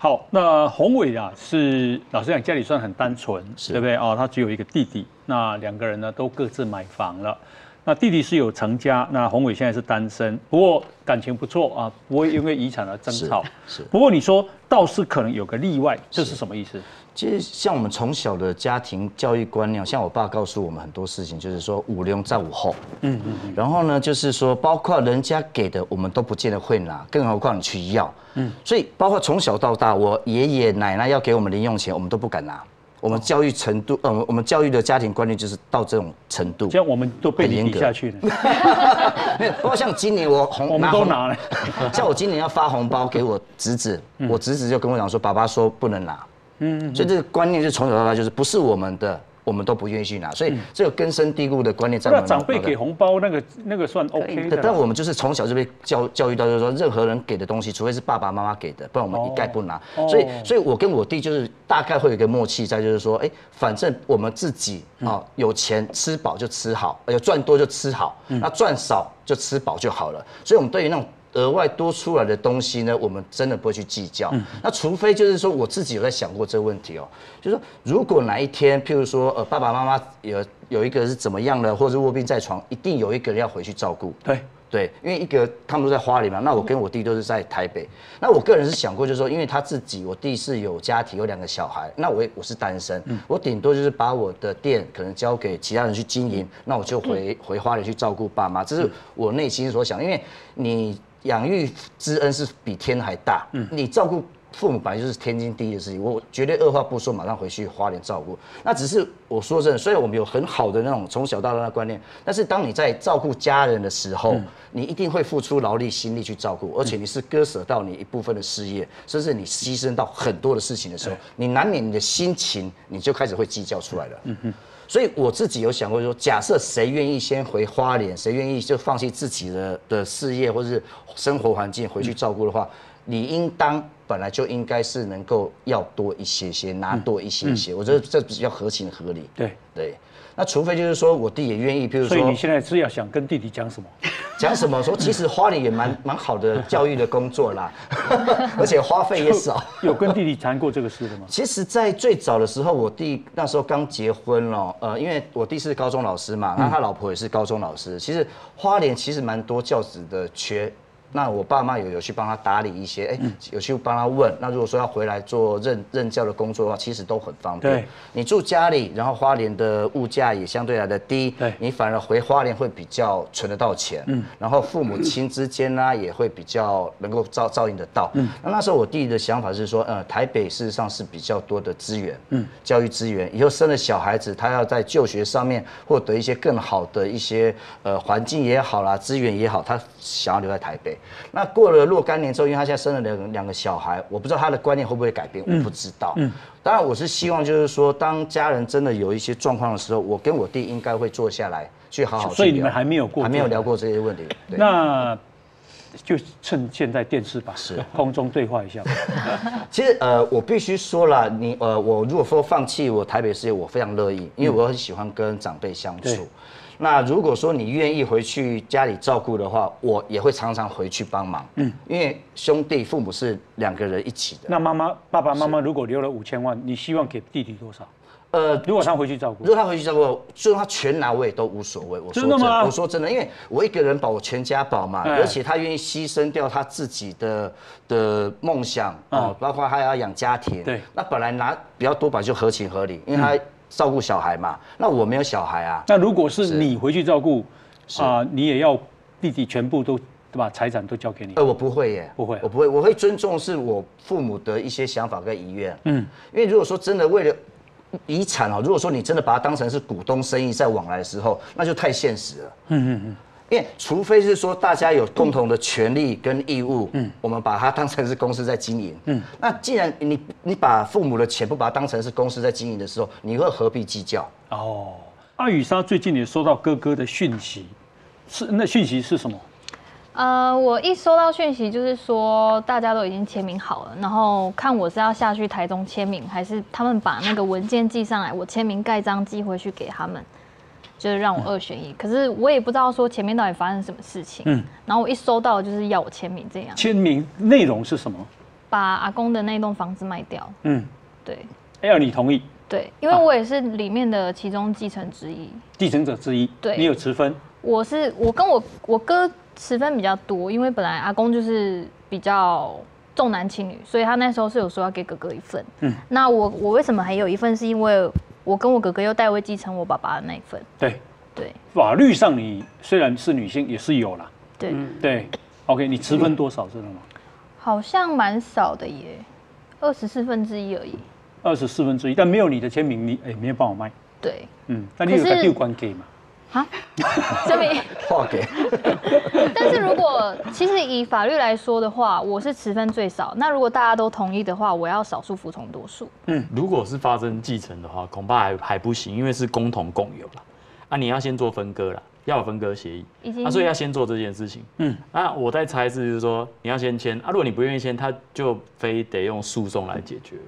好，那宏伟啊，是老实讲家里算很单纯，对不对哦？他只有一个弟弟，那2个人呢都各自买房了。那弟弟是有成家，那宏伟现在是单身，不过感情不错啊，不会因为遗产而争吵。 是。 不过你说倒是可能有个例外，这是什么意思？ 其实像我们从小的家庭教育观念，像我爸告诉我们很多事情，就是说五龙在午后。然后呢，就是说包括人家给的，我们都不见得会拿，更何况你去要。所以包括从小到大，我爷爷奶奶要给我们零用钱，我们都不敢拿。我们教育程度，我们教育的家庭观念就是到这种程度， 这样我们都被你比下去了。 没有，包括像今年我们都拿了， 像我今年要发红包给我侄子，我侄子就跟我讲说，爸爸说不能拿。所以这个观念是从小到大就是不是我们的，我们都不愿意去拿，所以这个根深蒂固的观念在我们。 长辈给红包那个算 OK 的， 但我们就是从小就被教育到，就是说任何人给的东西，除非是爸爸妈妈给的，不然我们一概不拿。所以我跟我弟就是大概会有一个默契在，就是说，反正我们自己有钱吃饱就吃好，有赚多就吃好，那赚少就吃饱就好了。所以我们对于那种额外多出来的东西呢，我们真的不会去计较。那除非就是说我自己有在想过这个问题哦，就是说如果哪一天，譬如说爸爸妈妈有一个是怎么样的，或者是卧病在床，一定有一个人要回去照顾。对，因为他们都在花莲嘛，那我跟我弟都是在台北。那我个人是想过，就是说，因为他自己，我弟是有家庭，有2个小孩，那我是单身，我顶多就是把我的店可能交给其他人去经营，那我就回花莲去照顾爸妈，这是我内心所想。因为你养育之恩是比天还大，你照顾父母本来就是天经地义的事情，我绝对二话不说马上回去花莲照顾。那只是我说真的，虽然我们有很好的那种从小到大的观念，但是当你在照顾家人的时候，你一定会付出劳力心力去照顾，而且你是割舍到你一部分的事业，甚至你牺牲到很多的事情的时候，你难免你的心情你就开始会计较出来了。所以我自己有想过说，假设谁愿意先回花莲，谁愿意就放弃自己的事业或是生活环境回去照顾的话，你应当本来就应该是能够要多一些，拿多一些。我觉得这比较合情合理。对。那除非就是说我弟也愿意，譬如说， 所以你现在是要想跟弟弟讲什么？ 讲什么？说其实花莲也蛮好的教育的工作啦，而且花费也少。 有跟弟弟谈过这个事的吗？ 其实，在最早的时候，我弟那时候刚结婚了，因为我弟是高中老师嘛，那他老婆也是高中老师。其实花莲其实蛮多教职的缺。那我爸妈有去帮他打理一些，有去帮他问。那如果说要回来做任教的工作的话，其实都很方便。 对， 你住家里，然后花莲的物价也相对来的低，你反而回花莲会比较存得到钱。然后父母亲之间呢也会比较能够照应得到。那时候我弟的想法是说，台北事实上是比较多的资源，教育资源，以后生了小孩子，他要在就学上面获得一些更好的一些环境也好啦，资源也好，他想要留在台北。那过了若干年之后，因为他现在生了两个小孩，我不知道他的观念会不会改变，我不知道。当然我是希望就是说，当家人真的有一些状况的时候，我跟我弟应该会坐下来去好好去聊。 所以你们还没有聊过这些问题。 那就趁现在电视吧，空中对话一下吧。 其实我必须说了，我如果说放弃我台北事业，我非常乐意，因为我很喜欢跟长辈相处。那如果说你愿意回去家里照顾的话，我也会常常回去帮忙。因为兄弟父母是2个人一起的。 那爸爸妈妈如果留了5000万，你希望给弟弟多少？如果他回去照顾， 就算他全拿我也都无所谓。 真的吗？ 我说真的，因为我一个人保我全家保嘛，而且他愿意牺牲掉他自己的梦想包括他要养家庭。 对， 那本来拿比较多本来就合情合理，因为他照顾小孩嘛，那我没有小孩啊。 那如果是你回去照顾你也要弟弟全部都把财产都交给你？ 我不会耶， 不会， 我不会，我会尊重是我父母的一些想法跟遗愿。因为如果说真的为了遗产如果说你真的把它当成是股东生意在往来的时候，那就太现实了。因为除非是说大家有共同的权利跟义务，我们把它当成是公司在经营。那既然你把父母的钱不把它当成是公司在经营的时候，你会何必计较？ 阿宇莎最近也收到哥哥的讯息，那讯息是什么？ 我一收到讯息，就是说大家都已经签名好了，然后看我是要下去台中签名，还是他们把那个文件寄上来，我签名盖章寄回去给他们，就是让我2选1。可是我也不知道说前面到底发生什么事情。然后我一收到就是要我签名这样。 签名内容是什么？ 把阿公的那栋房子卖掉。对。 要你同意。 对，因为我也是里面的其中继承之一。 继承者之一。 对。 你有持分？我跟我哥持分比较多，因为本来阿公就是比较重男轻女，所以他那时候是有说要给哥哥一份。那我为什么还有一份？是因为我跟我哥哥又代位继承我爸爸的那一份。 对。法律上你虽然是女性，也是有啦。对。OK， 你持分多少知道吗？ 好像蛮少的耶，1/24而已。 1/24，但没有你的签名，你没有帮我卖。 对。 那你有个丢关给吗？ 啊？这边划给。 但是如果其实以法律来说的话，我是持分最少。那如果大家都同意的话，我要少数服从多数。 如果是发生继承的话，恐怕还不行，因为是共同共有啦。你要先做分割啦。要有分割协议，所以要先做这件事情。那我在猜是就是说你要先签如果你不愿意签，他就非得用诉讼来解决。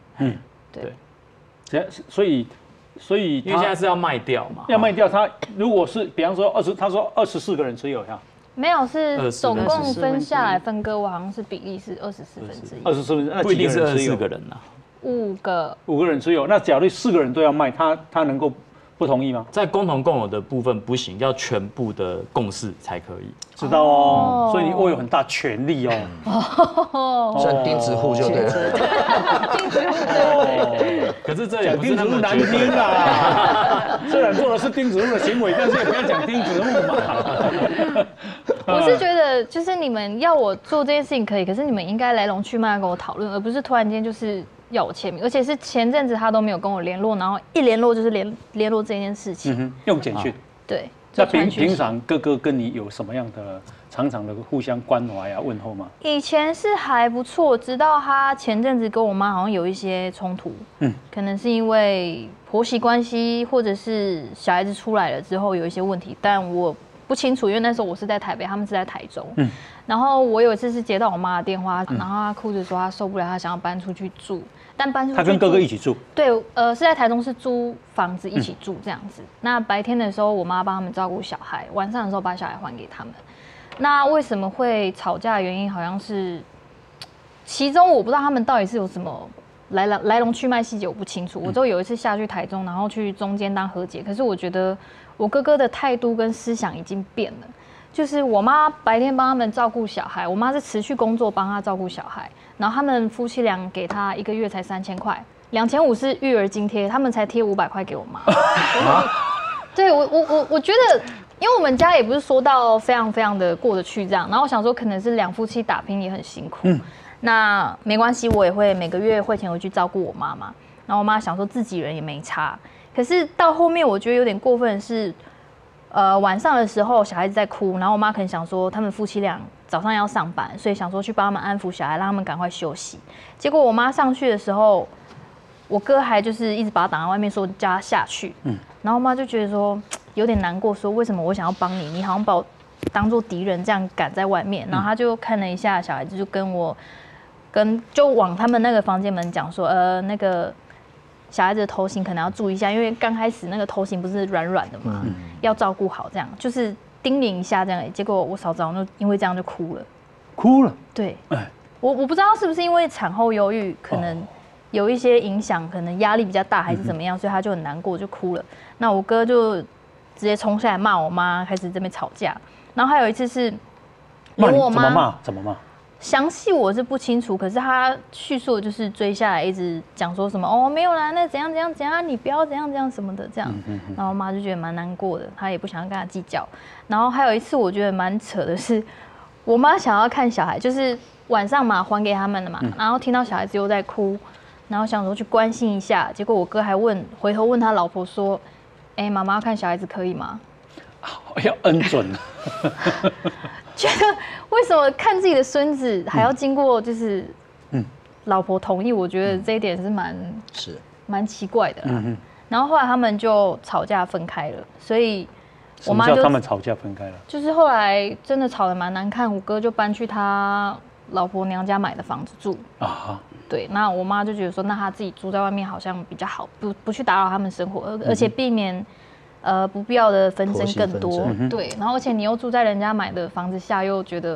对。 所以因为现在是要卖掉嘛， 要卖掉他如果是比方说他说24个人持有呀， 没有是总共分下来分割，我好像是比例是1/24。 24， 不一定是24个人呐 ，5 个人持有。那假如4个人都要卖，他能够不同意吗？ 在共同共有的部分不行，要全部的共识才可以。 知道哦，所以你握有很大权力哦。 算钉子户就对了。 钉子户对。 可是这也不是那么难听啊。虽然做的是钉子户的行为，但是也不要讲钉子户嘛。 我是觉得，就是你们要我做这件事情可以，可是你们应该来龙去脉跟我讨论，而不是突然间就是要我签名，而且是前阵子他都没有跟我联络，然后一联络就是联络这件事情。 用简讯。 对。 那平常哥哥跟你有什么样的常常的互相关怀啊、问候吗？ 以前是还不错，直到他前阵子跟我妈好像有一些冲突，可能是因为婆媳关系，或者是小孩子出来了之后有一些问题，但我不清楚，因为那时候我是在台北，他们是在台中。然后我有一次是接到我妈的电话，然后她哭着说她受不了，她想要搬出去住。但搬出去，他跟哥哥一起住。 对，是在台中是租房子一起住这样子。那白天的时候，我妈帮他们照顾小孩，晚上的时候把小孩还给他们。那为什么会吵架的原因，好像是其中我不知道他们到底是有什么来龙去脉细节，我不清楚。我就有一次下去台中，然后去中间当和解，可是我觉得我哥哥的态度跟思想已经变了。就是我妈白天帮他们照顾小孩，我妈是持续工作帮他照顾小孩，然后他们夫妻俩给他1个月才3000块，2500是育儿津贴，他们才贴500块给我妈。对我觉得，因为我们家也不是说到非常非常的过得去这样，然后我想说可能是2夫妻打拼也很辛苦，那没关系，我也会每个月汇钱回去照顾我妈妈，然后我妈想说自己人也没差，可是到后面我觉得有点过分的是。晚上的时候，小孩子在哭，然后我妈可能想说，他们夫妻俩早上要上班，所以想说去帮他们安抚小孩，让他们赶快休息。结果我妈上去的时候，我哥还就是一直把他挡在外面，说叫他下去。然后我妈就觉得说有点难过，说为什么我想要帮你，你好像把我当做敌人这样赶在外面。然后他就看了一下小孩子，就往他们那个房间门讲说，那个。小孩子的头型可能要注意一下，因为刚开始那个头型不是软软的嘛，要照顾好，这样就是叮咛一下这样。结果我嫂子好像就因为这样就哭了，对，我不知道是不是因为产后忧郁，可能有一些影响，可能压力比较大还是怎么样，所以他就很难过就哭了。那我哥就直接冲下来骂我妈，开始这边吵架。然后还有一次是骂我妈怎么骂？ 详细我是不清楚，可是他叙述就是追下来，一直讲说什么没有啦，那怎样怎样怎样，你不要怎样怎样什么的这样。然后我妈就觉得蛮难过的，她也不想要跟他计较。然后还有一次我觉得蛮扯的是，我妈想要看小孩，就是晚上嘛还给他们了嘛，然后听到小孩子又在哭，然后想说去关心一下，结果我哥还回头问他老婆说：“妈妈看小孩子可以吗？” 要恩准。 觉得为什么看自己的孙子还要经过就是老婆同意？我觉得这一点是蛮奇怪的啦。然后后来他们就吵架分开了，所以我妈就他们吵架分开了， 就是后来真的吵得蛮难看，我哥就搬去他老婆娘家买的房子住啊。对，那我妈就觉得说，那他自己住在外面好像比较好，不去打扰他们生活，而且避免。不必要的纷争更多，对，然后而且你又住在人家买的房子下，又觉得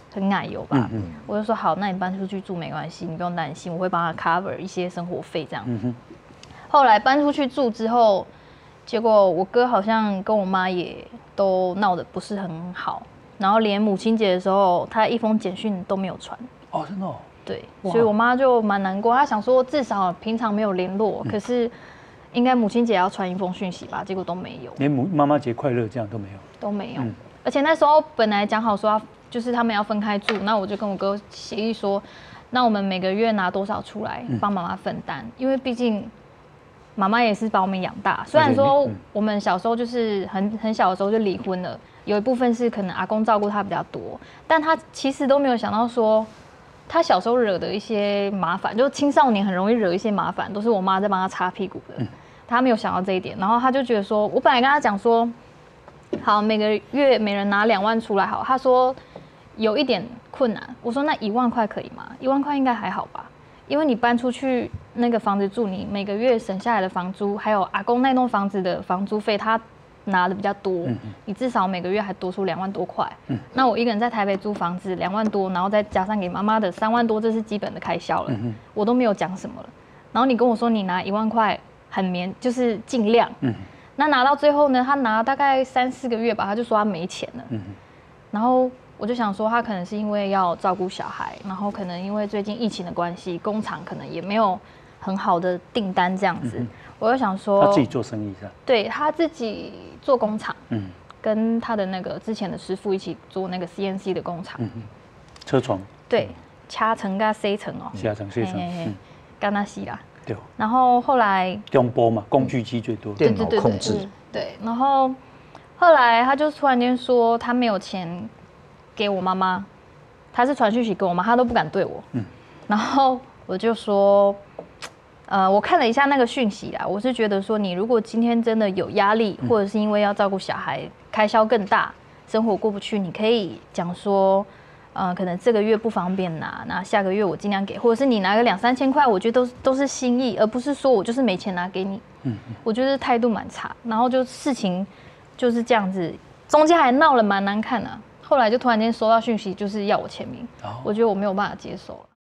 很奶油吧。我就说好，那你搬出去住没关系，你不用担心，我会帮他 cover 一些生活费这样。后来搬出去住之后，结果我哥好像跟我妈也都闹得不是很好，然后连母亲节的时候，他一封简讯都没有传。 哦，真的哦。 对，所以我妈就蛮难过，她想说至少平常没有联络，可是应该母亲节要传一封讯息吧，结果都没有， 连妈妈节快乐这样都没有， 都没有。而且那时候本来讲好说就是他们要分开住，那我就跟我哥协议说，那我们每个月拿多少出来帮妈妈分担，因为毕竟妈妈也是把我们养大。虽然说我们小时候就是很小的时候就离婚了，有一部分是可能阿公照顾她比较多，但他其实都没有想到说。他小时候惹的一些麻烦，就青少年很容易惹一些麻烦，都是我妈在帮他擦屁股的。他没有想到这一点，然后他就觉得说，我本来跟他讲说，好，每个月每人拿2万出来好。他说有一点困难，我说那1万块可以吗？1万块应该还好吧，因为你搬出去那个房子住，你每个月省下来的房租，还有阿公那栋房子的房租费，他拿的比较多，你至少每个月还多出2万多块。那我一个人在台北租房子2万多，然后再加上给妈妈的3万多，这是基本的开销了，我都没有讲什么了。然后你跟我说你拿1万块很就是尽量，那拿到最后呢，他拿大概3、4个月吧，他就说他没钱了。然后我就想说，他可能是因为要照顾小孩，然后可能因为最近疫情的关系，工厂可能也没有很好的订单这样子。我就想说， 他自己做生意是吧？ 对，他自己做工厂，跟他的那个之前的师傅一起做那个 CNC 的工厂， 车床， 对，掐层跟 C 层哦， 掐层 C 层， 干那西啦， 对。 然后后来中波嘛，工具机最多， 电脑控制， 对。然后后来他就突然间说他没有钱给我妈妈，他是传讯息给我妈，他都不敢对我，然后我就说。我看了一下那个讯息啦，我是觉得说，你如果今天真的有压力，或者是因为要照顾小孩，开销更大，生活过不去，你可以讲说，可能这个月不方便拿，那下个月我尽量给，或者是你拿个2、3千块，我觉得都是心意，而不是说我就是没钱拿给你。我觉得态度蛮差，然后就事情就是这样子，中间还闹了蛮难看的，后来就突然间收到讯息，就是要我签名，我觉得我没有办法接受了。